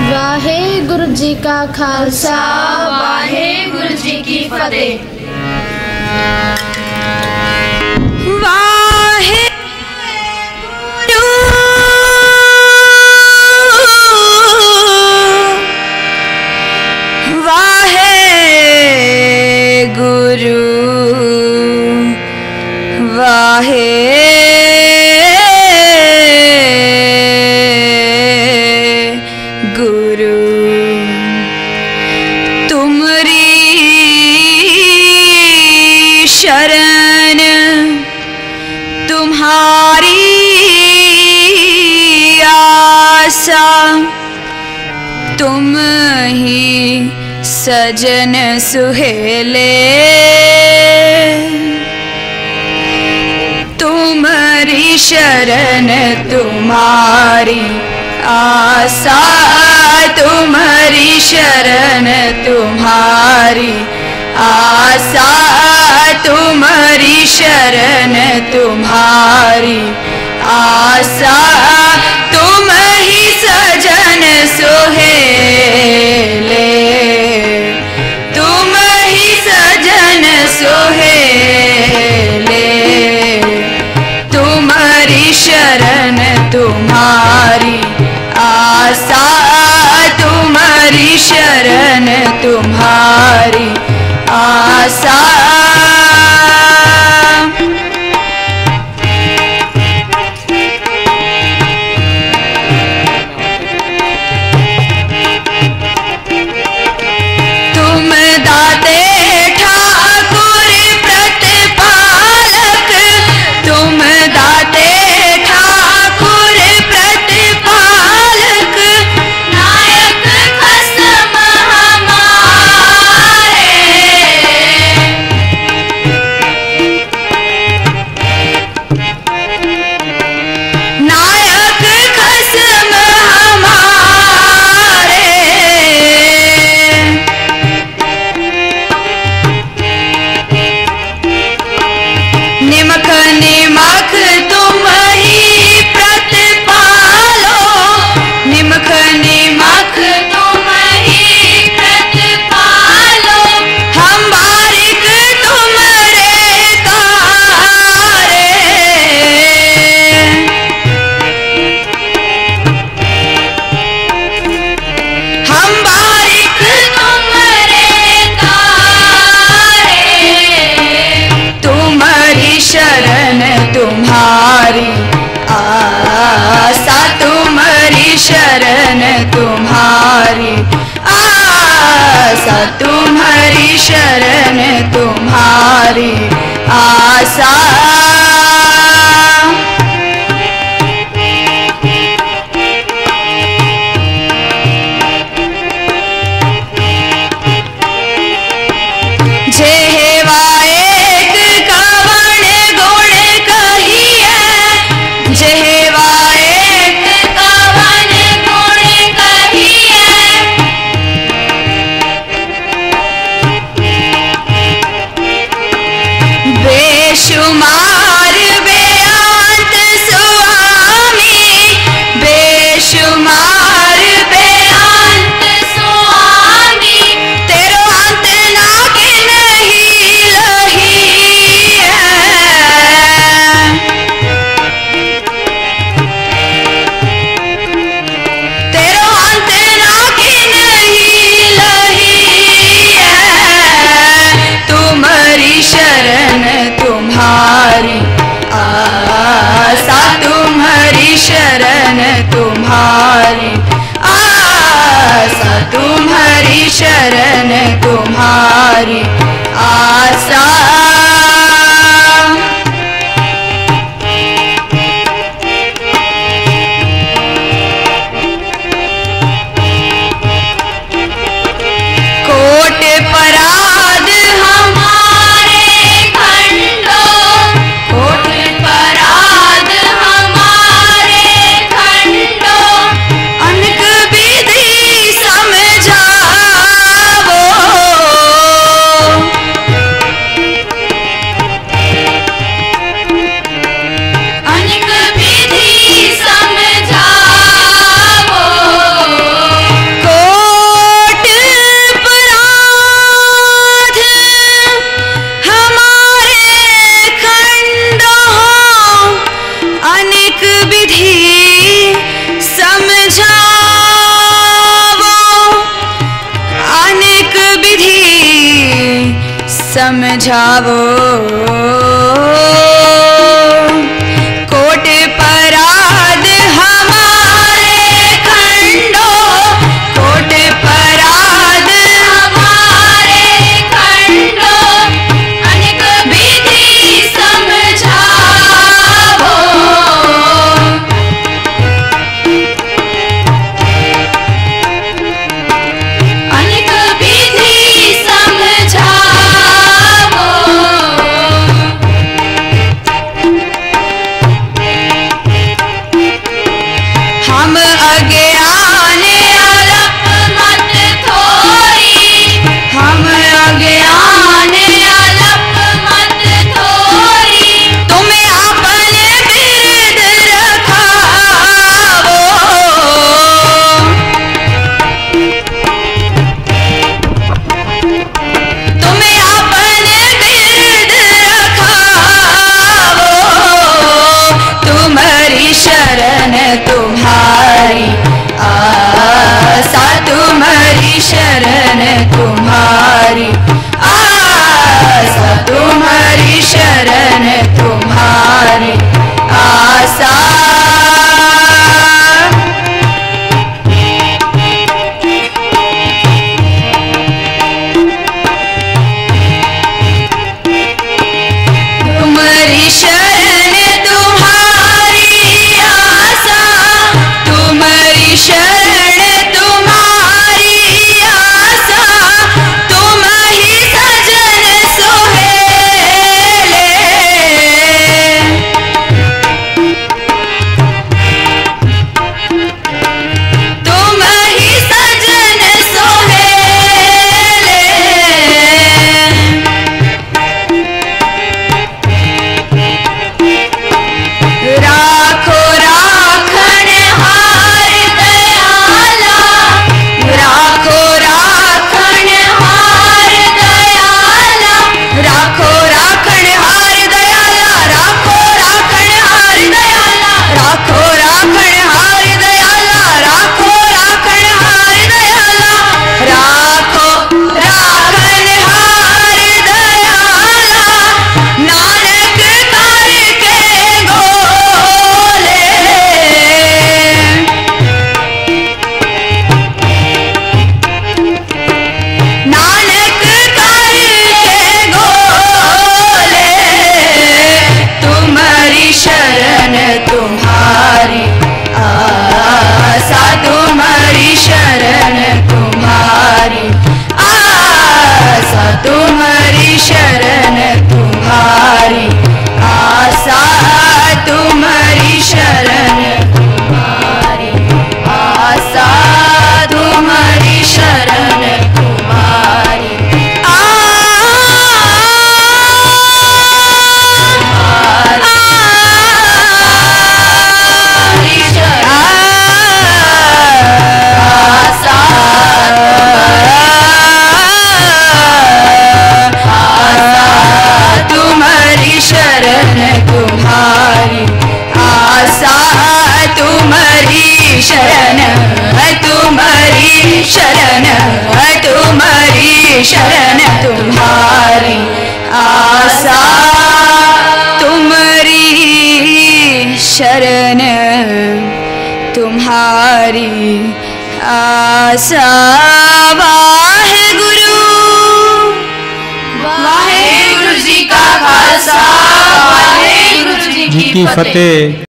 वाहेगुरु जी का खालसा, वाहेगुरु जी की फतेह। शरण तुम्हारी आसा, तुम ही सजन सुहेले, तुम्हारी शरण तुम्हारी आशा, तुम्हारी शरण तुम्हारी आशा, तुम्हारी शरण तुम्हारी आशा, तुम ही सजन सोहेले, तुम ही सजन सोहेले, तुम्हारी शरण तुम्हारी आशा, तुम्हारी शरण तुम्हारी आशा। तुम्हारी आशा, तुम्हारी शरण तुम्हारी आशा, तुम्हारी शरण तुम्हारी आशा। बेशुमार बेअंत स्वामी, बेशुमार बेअंत स्वामी, तेरो अंत ना के नहीं लही है, तेरो अंत ना के नहीं लही है, तुम्हारी शरण तुम्हारी आशा, तुम्हारी शरण तुम्हारी आशा, तुम्हारी शरण तुम्हारी आशा। कोट पराध हमारे खंडो, कोट पराध हमारे खंडो, अनक विधि समझावो, समझावो। कोट पराध हमारे खंडो, कोट पराध हमारे खंडो, अनेक विधि समझावो। अनेक विधि समझावो। हम अज्ञान अलप मत थोरी, हम अज्ञान अलप मत थोरी, तुम्हें अपन बिरद रखावो। तुम्हें अपन बिरद रखावो। तुम्हारी शरण तुम्हारी आसा, तुम्हारी शरण तुम्हारी आसा, तुम्हारी शरण तुम्हारी आशा। तुम्हारी शरण तुम्हारी आशा, तुम्हारी शरण तुम्हारी आशा, तुम ही सजन सोहेले। तुम ही सजन सोहेले। राखो राखन हार दयाला, राखो राखन हार दयाला, राखो राखन हार दयाला, राखो राखन हार दयाला, राखो राखन हार दयाला, राखो राखन हार दयाला, राखो राखन हार दयाला। नानक करके गोले, नानक करके गोले। तुम्हारी शरण तुम्हारी आशा, तुम्हारी शरण तुम्हारी आशा, तुम्हारी शरण तुम्हारी आशा, तुम्हारी शरण तुम्हारी आशा, तुम्हारी शरण तुम्हारी तुम्हारी शरण तुम्हारी आशा, तुम्हारी शरण तुम्हारी शरण तुम्हारी शरण तुम्हारी आशा, तुम्हारी शरण तुम्हारी आशा। वाहेगुरु वाहेगुरु जी का खालसा, वाहेगुरु जी की फतेह।